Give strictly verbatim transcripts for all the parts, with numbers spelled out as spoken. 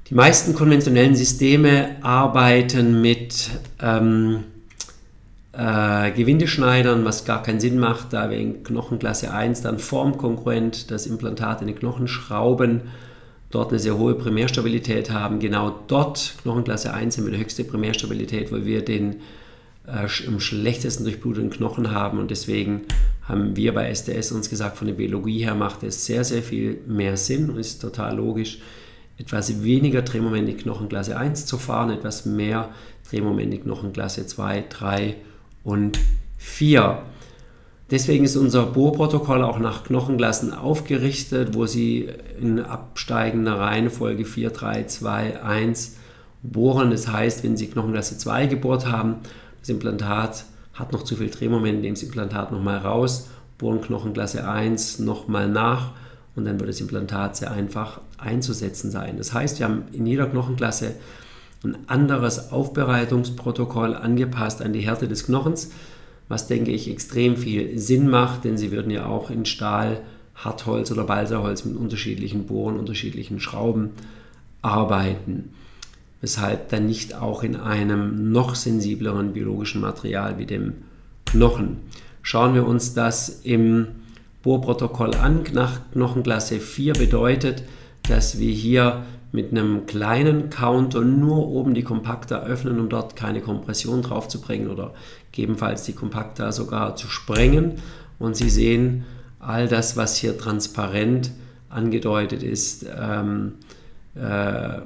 Die meisten konventionellen Systeme arbeiten mit ähm, äh, Gewindeschneidern, was gar keinen Sinn macht, da wir in Knochenklasse eins dann formkongruent das Implantat in den Knochen schrauben, dort eine sehr hohe Primärstabilität haben. Genau dort, Knochenklasse eins, haben wir die höchste Primärstabilität, weil wir den äh, am schlechtesten durchbluteten Knochen haben, und deswegen haben wir bei S T S uns gesagt, von der Biologie her macht es sehr, sehr viel mehr Sinn und ist total logisch, etwas weniger Drehmoment in Knochenklasse eins zu fahren, etwas mehr Drehmoment in Knochenklasse zwei, drei und vier. Deswegen ist unser Bohrprotokoll auch nach Knochenklassen aufgerichtet, wo Sie in absteigender Reihenfolge vier, drei, zwei, eins bohren. Das heißt, wenn Sie Knochenklasse zwei gebohrt haben, das Implantat hat noch zu viel Drehmoment, nehmen Sie das Implantat nochmal raus, bohren Knochenklasse eins nochmal nach, und dann wird das Implantat sehr einfach einzusetzen sein. Das heißt, wir haben in jeder Knochenklasse ein anderes Aufbereitungsprotokoll angepasst an die Härte des Knochens, was, denke ich, extrem viel Sinn macht, denn Sie würden ja auch in Stahl, Hartholz oder Balsaholz mit unterschiedlichen Bohren, unterschiedlichen Schrauben arbeiten, weshalb dann nicht auch in einem noch sensibleren biologischen Material wie dem Knochen. Schauen wir uns das im Bohrprotokoll an. Nach Knochenklasse vier bedeutet, dass wir hier mit einem kleinen Counter nur oben die Kompakta öffnen, um dort keine Kompression drauf zu bringen oder gegebenenfalls die Kompakta sogar zu sprengen. Und Sie sehen, all das, was hier transparent angedeutet ist, ähm, äh,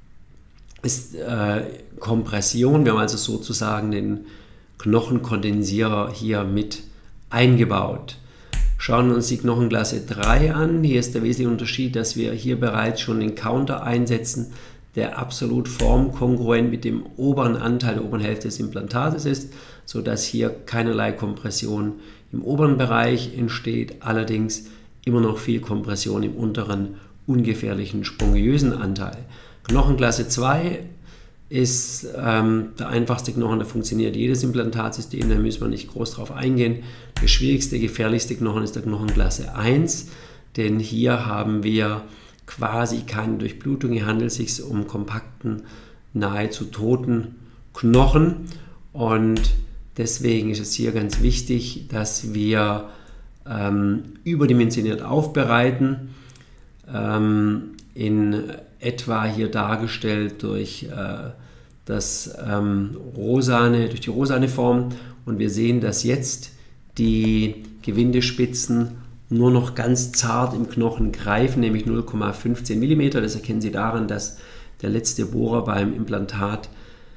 ist äh, Kompression. Wir haben also sozusagen den Knochenkondensierer hier mit eingebaut. Schauen wir uns die Knochenklasse drei an. Hier ist der wesentliche Unterschied, dass wir hier bereits schon den Counter einsetzen, der absolut formkongruent mit dem oberen Anteil der oberen Hälfte des Implantates ist, sodass hier keinerlei Kompression im oberen Bereich entsteht, allerdings immer noch viel Kompression im unteren, ungefährlichen, spongiösen Anteil. Knochenklasse zwei ist ähm, der einfachste Knochen, da funktioniert jedes Implantatsystem, da müssen wir nicht groß drauf eingehen. Der schwierigste, gefährlichste Knochen ist der Knochenklasse eins, denn hier haben wir quasi keine Durchblutung, hier handelt es sich um kompakten, nahezu toten Knochen, und deswegen ist es hier ganz wichtig, dass wir ähm, überdimensioniert aufbereiten, ähm, in etwa hier dargestellt durch äh, das ähm, rosane, durch die rosane Form, und wir sehen, dass jetzt die Gewindespitzen nur noch ganz zart im Knochen greifen, nämlich null Komma fünfzehn Millimeter. Das erkennen Sie daran, dass der letzte Bohrer beim Implantat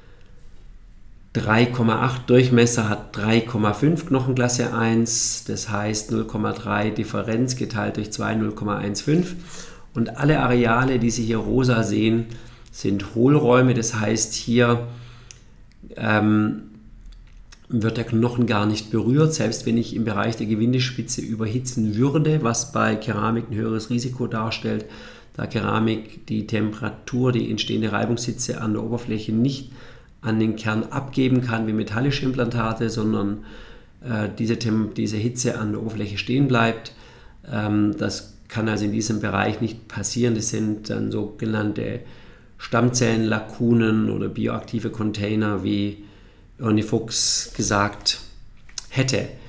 drei Komma acht Durchmesser hat, drei Komma fünf Knochenklasse eins, das heißt null Komma drei Differenz geteilt durch zwei, null Komma fünfzehn. Und alle Areale, die Sie hier rosa sehen, sind Hohlräume. Das heißt, hier ähm, wird der Knochen gar nicht berührt, selbst wenn ich im Bereich der Gewindespitze überhitzen würde, was bei Keramik ein höheres Risiko darstellt, da Keramik die Temperatur, die entstehende Reibungshitze an der Oberfläche nicht an den Kern abgeben kann wie metallische Implantate, sondern äh, diese, diese Hitze an der Oberfläche stehen bleibt. Ähm, das kann also in diesem Bereich nicht passieren. Das sind dann sogenannte Stammzellenlakunen oder bioaktive Container, wie Ernie Fuchs gesagt hätte.